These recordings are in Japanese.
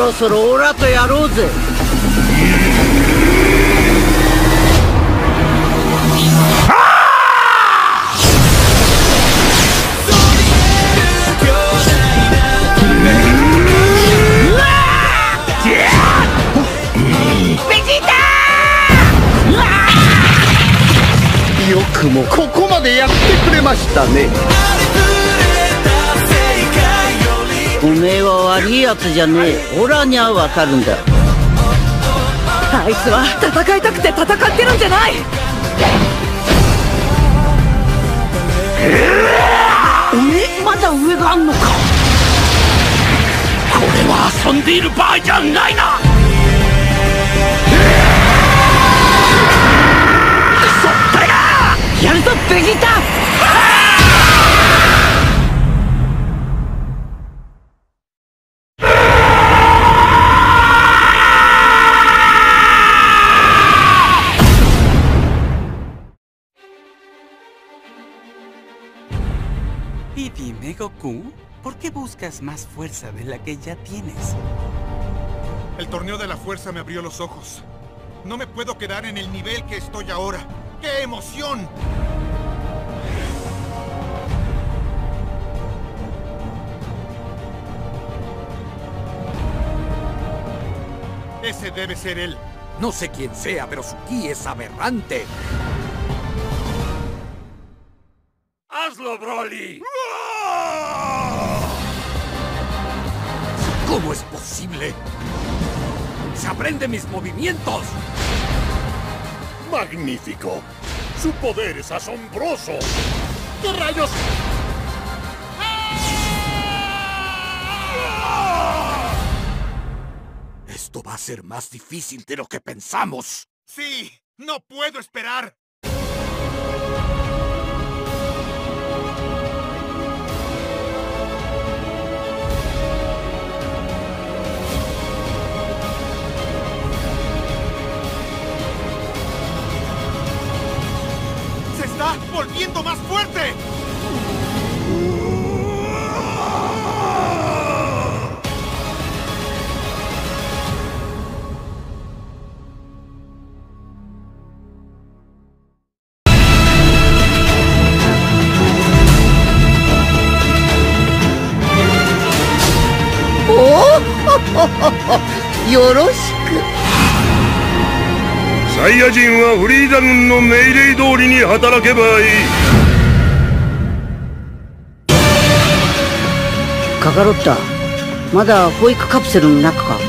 ろそろオラとやろうぜ。よくもここまでやってくれましたね。おめえは悪いやつじゃねえ。オラにはわかるんだ。 あいつは戦いたくて戦ってるんじゃない。 おめえまだ上があんのか。これは遊んでいる場合じゃないな。やるぞベジータ。 Y dime, Goku, ¿por qué buscas más fuerza de la que ya tienes? El torneo de la fuerza me abrió los ojos. No me puedo quedar en el nivel que estoy ahora. ¡Qué emoción! Ese debe ser él. No sé quién sea, pero su ki es aberrante. ¡Hazlo, Broly! ¿Cómo es posible? ¡Se aprende mis movimientos! ¡Magnífico! ¡Su poder es asombroso! ¿Qué rayos? Esto va a ser más difícil de lo que pensamos. ¡Sí! ¡No puedo esperar! ¡Se está volviendo más fuerte! よろしく。 サイヤ人はフリーザ軍の命令通りに働けばいい。 カカロッタ、まだ保育カプセルの中か。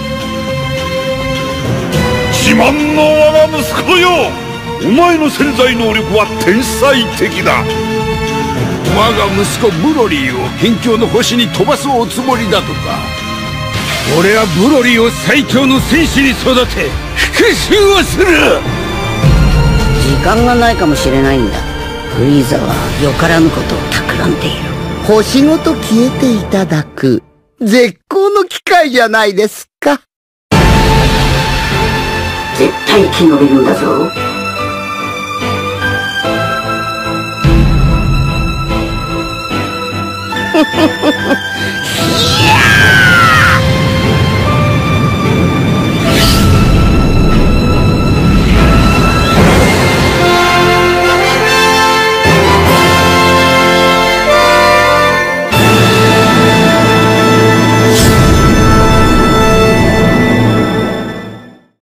自慢の我が息子よ、お前の潜在能力は天才的だ。我が息子ブロリーを辺境の星に飛ばすおつもりだとか。俺はブロリーを最強の戦士に育て復讐をする。 時間がないかもしれないんだ。フリーザはよからぬことを企んでいる。星ごと消えていただく絶好の機会じゃないですか。絶対生き延びるんだぞ。フフフフ。